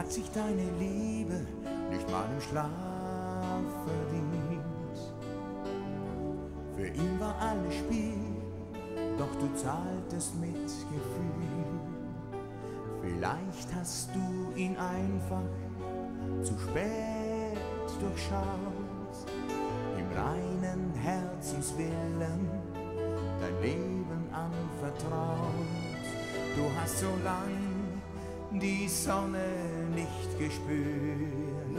hat sich deine Liebe nicht mal im Schlaf verdient. Für ihn war alles Spiel, doch du zahltest mit Gefühl. Vielleicht hast du ihn einfach zu spät durchschaut, im reinen Herzenswillen dein Leben anvertraut. Du hast so lang die Sonne nicht gespürt,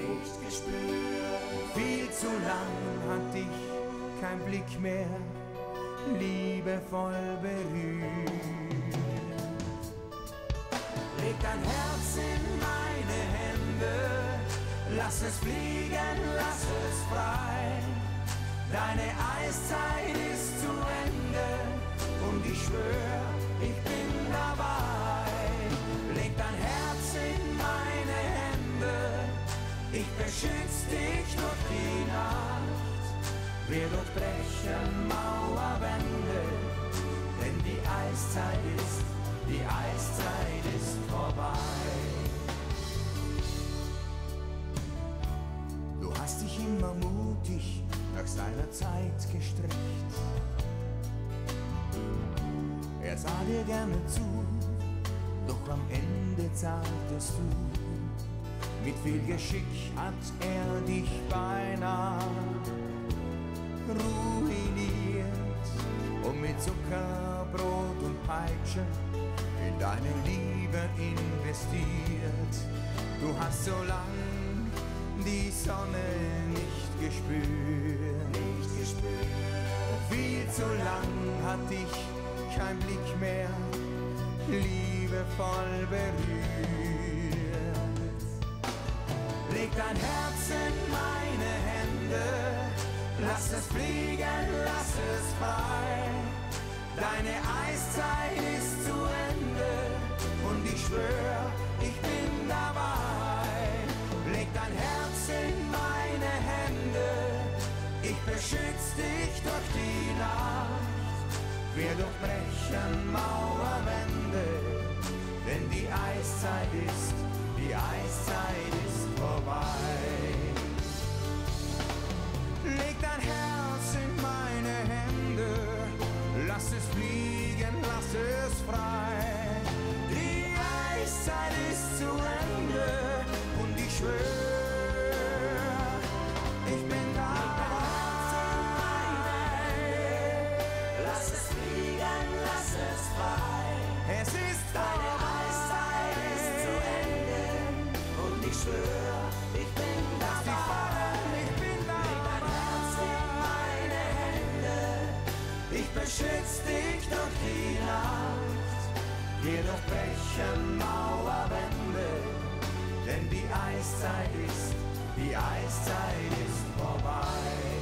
viel zu lang hat dich kein Blick mehr liebevoll berührt. Leg dein Herz in meine Hände, lass es fliegen, lass es frei. Deine Eiszeit ist zu Ende und ich schwör, ich bin dabei. Leg dein Herz in meine Hände, ich beschütz dich durch die Nacht. Wir durchbrechen Mauerwände, denn die Eiszeit ist vorbei. Du hast dich immer mutig nach seiner Zeit gestreckt. Er sah dir gerne zu, doch am Ende zahltest du. Mit viel Geschick hat er dich beinahe ruiniert und mit Zucker, Brot und Peitsche in deine Liebe investiert. Du hast so lang die Sonne nicht gespürt. Viel zu lang hat dich kein Blick mehr liebevoll berührt. Leg dein Herz in meine Hände, lass es fliegen, lass es frei. Deine Eiszeit ist zu Ende und ich schwör, ich bin dabei. Leg dein Herz in meine Hände, ich beschütz dich durch die Nacht. Wir durchbrechen Mauerwände, denn die Eiszeit ist vorbei. Leg dein Herz in meine Hände, lass es fliegen, lass es frei. Die Eiszeit ist zu Ende und ich schwör, ich bin dabei. Lass es fliegen, lass es frei. Es ist Deine Eiszeit ist zu Ende und ich schwör, ich bin dabei. Ich bin Leg dein Herz in meine Hände, ich beschütz dich durch die Nacht. Wir durchbrechen Mauerwände, denn die Eiszeit ist vorbei.